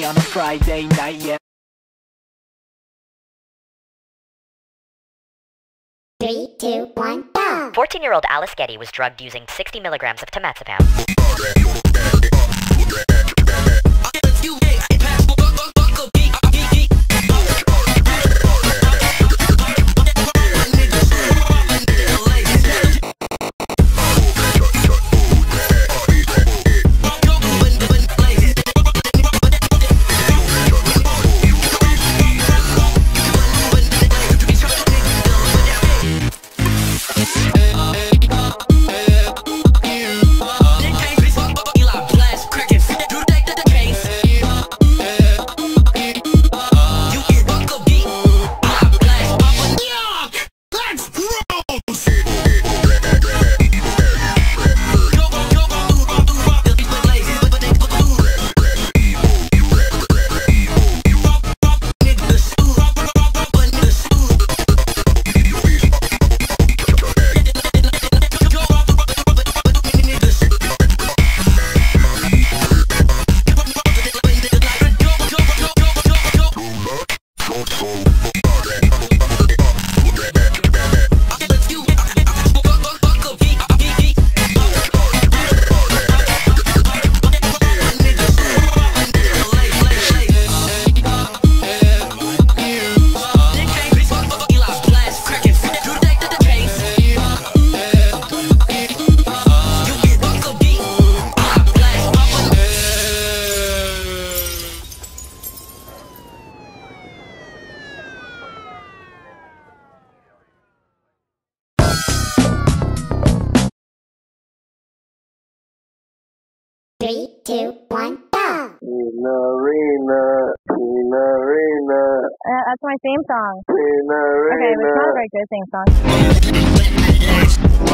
on a Friday night, yeah. 3, 2, 1, go! 14-year-old Alice Getty was drugged using 60 milligrams of temazepam. Three, two, one, go! That's my theme song. Okay, but it's not a very good theme song.